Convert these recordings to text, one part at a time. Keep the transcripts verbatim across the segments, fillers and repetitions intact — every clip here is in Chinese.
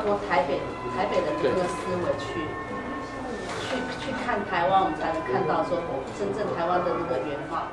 脱台北台北人的那个思维去去去看台湾，我们才能看到说真正台湾的那个原貌。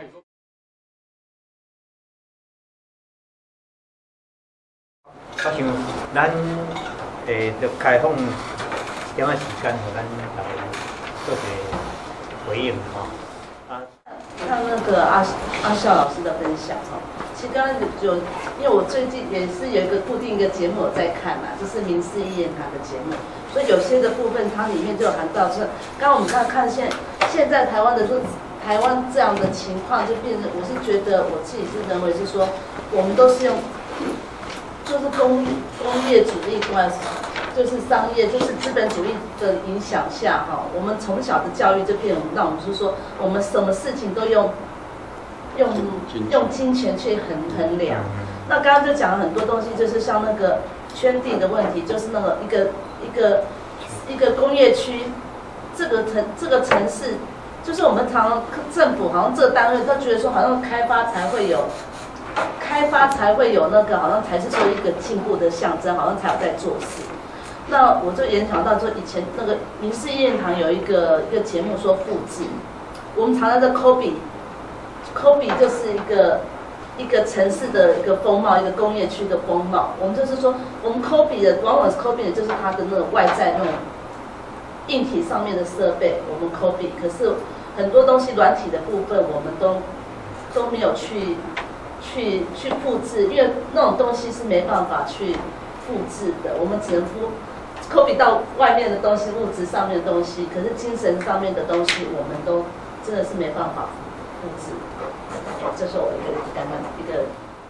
我想咱诶，就开放点仔时间，互咱大家做一个回应吼。啊， 看那个阿阿笑老师的分享哈，其实刚刚有，因为我最近也是有一个固定一个节目我在看嘛，就是民视一言堂的节目，所以有些的部分它里面就有含到，是刚刚我们看看现现在台湾的这台湾这样的情况，就变成我是觉得我自己是认为是说，我们都是用。就是工工业主义观，就是商业，就是资本主义的影响下，哈，我们从小的教育就变，让我们是说，我们什么事情都用用用金钱去衡衡量。那刚刚就讲了很多东西，就是像那个圈地的问题，就是那个一个一个一个工业区，这个城这个城市，就是我们常常政府好像这个单位都觉得说，好像开发才会有。开发才会有那个，好像才是说一个进步的象征，好像才有在做事。那我就联想到说，以前那个民视一言堂有一个一个节目说复制，我们常常在 copy，copy 就是一个一个城市的一个风貌，一个工业区的风貌。我们就是说，我们 copy 的往往是 copy 的就是它的那种外在那种硬体上面的设备，我们 copy。可是很多东西软体的部分，我们都都没有去。去去复制，因为那种东西是没办法去复制的，我们只能复 copy 到外面的东西，物质上面的东西，可是精神上面的东西，我们都真的是没办法复制。这是我一个刚刚一个。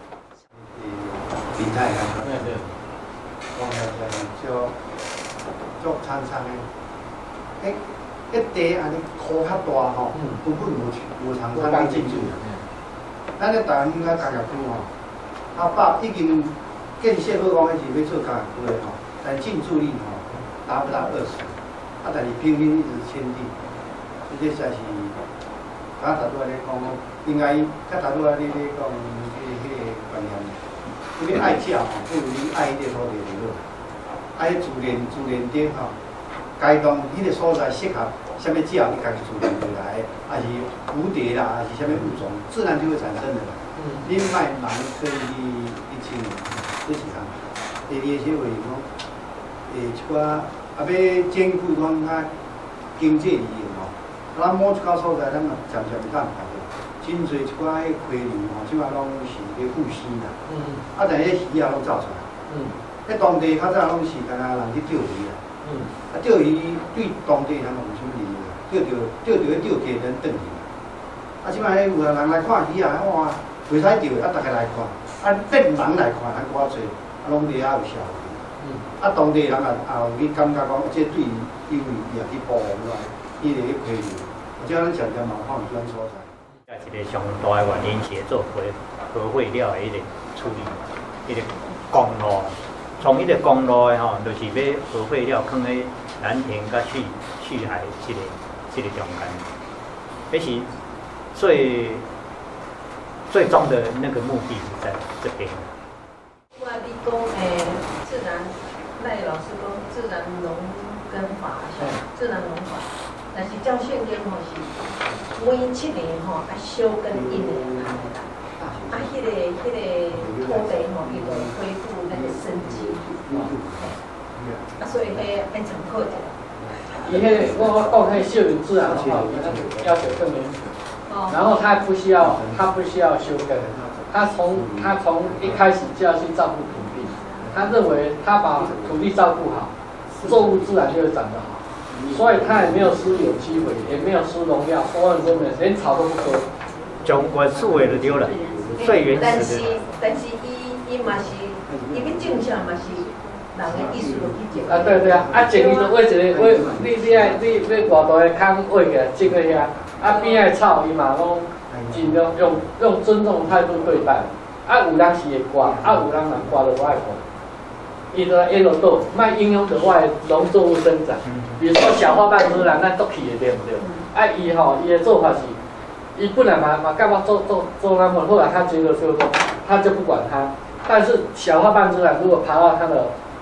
比赛啊，对对，讲来来就足惨惨的，一一地安尼箍较大吼，根本无无通通去进驻。咱咧台湾应该工业区吼，啊，把已经建设好讲，迄是要做工业区的吼，但进驻率吼达不到二十，啊，但是平均一直迁地，这实在是，刚才拄仔咧讲，应该较头拄仔咧咧讲，迄个迄个观念，你要爱食吼，不如你爱迄个土地就好，爱自然自然顶吼，该当迄个所在适合。什么只要你家己自然回来，还是蝴蝶啦，还是什么物种，自然就会产生的啦。嗯，你卖人可以一千，这是项。第二个是为讲，诶，一寡啊要兼顾讲较经济利益吼，咱某一寡所在，咱嘛渐渐袂当拍的。真侪一寡迄溪流吼，即摆拢是咧复生啦。嗯。啊，但迄鱼啊拢走出来。嗯。迄当地较早拢是干那人去钓鱼啦。嗯。啊，钓鱼对当地人嘛有啥物利益？钓着钓着迄钓家人转去，啊！即摆有人来看鱼啊，哇，袂使钓的，啊，大家来看，啊，别人来看，还偌济，啊，拢伫遐有效益。嗯。啊，当地人也也有去感觉讲，这对因为也去保护来，伊个去溪流，而且咱常常嘛看有种所在。 啊，一个上大的原因是做核核废料的迄个处理，迄个公路，从迄个公路的吼，就是要核废料放喺蓝田甲去去海即个。这个中间，这是最最终的那个目的是在这边。 我你讲诶，自然赖老师讲自然农耕法，自然农法，但是照现今吼是每七年吼啊小耕一年下来啦，啊，迄个迄个土地吼，伊就恢复那个生机，啊，所以迄要常靠着。 伊迄我我讲迄秀林自然的话，要求更严谨。然后他不需要，他不需要修耕，他从他从一开始就要去照顾土地。他认为他把土地照顾好，作物自然就会长得好。所以他也没有施有机肥，也没有施农药，所有都没有，连草都不割。 从原始的就丢了，最原始的。 但是但是伊伊嘛是，伊要种啥嘛是。人的意思就去种。啊， 对对啊，啊种伊就挖一个挖，你你爱你挖偌大个坑挖起来种个遐，啊边仔草伊嘛拢尽量用用尊重态度对待。啊有人是会刮，啊有人若刮就无爱刮。伊就一路倒，莫影响到我的农作物生长。比如说小花瓣自然，咱都去的对不对？啊伊吼伊的做法是，伊本来嘛嘛干嘛做做做那么，后来他觉得就是说，他就不管它。但是小花瓣自然如果爬到它的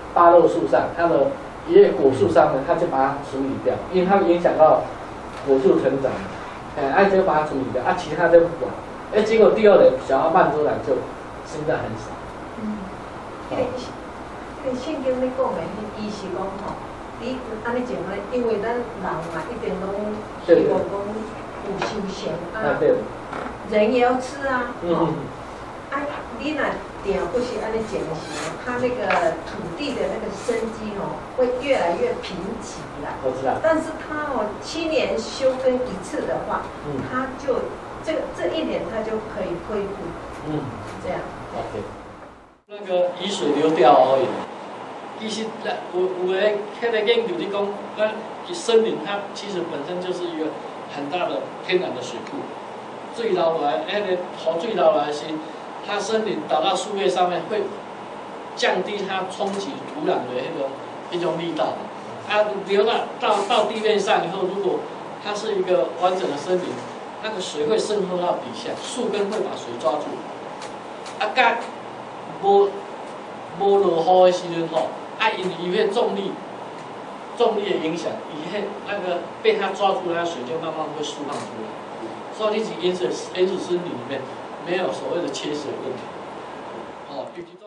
芭乐树上，它的一叶果树上呢，它就把它处理掉，因为它影响到果树成长，哎，哎就把它处理掉，啊，其他就不管，哎，结果第二年小阿曼州兰就现在很少。 嗯，迄个迄个圣经咧讲的，伊是讲吼，你安尼讲咧，因为咱人嘛一定拢希望讲有修行啊，人也要吃啊，吼，啊，你若定不是安尼讲的时候，它那个土地的那个生机哦，会越来越贫瘠啦。 我知道。 但是它哦，七年休耕一次的话， 嗯， 它就这个这一年它就可以恢复， 嗯， 这样。 OK。那个雨水流掉而已。其实有有诶，迄个研究你讲，咱森林它其实本身就是一个很大的天然的水库。水流来，迄个雨水流来时，它森林打到树叶上面会降低它冲击土壤的迄种一种力道。啊，流到到到地面上以后，如果它是一个完整的森林，那个水会渗透到底下，树根会把水抓住。啊，甲无无落雨的时阵吼，啊，因为伊迄重力重力的影响，伊迄那个被它抓住，那水就慢慢会释放出来。所以你是原始原始森林里面没有所谓的缺水问题。哦，尤其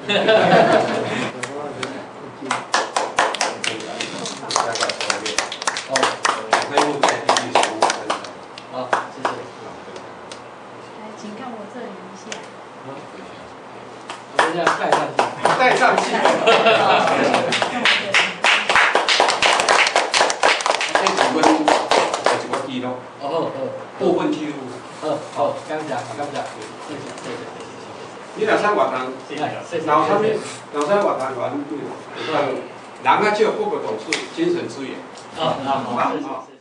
哦，可以再继续服务分享。好，谢谢。 来，请看我这里一下。 我们这样带上去。 带上去。 这几分钟，有一个记录。 哦哦， 部分记录。 哦，好，感谢感谢，谢谢谢谢。 你若啥活动，老啥物，老啥活动员，人啊少，不过重视精神资源。 啊啊好，谢谢。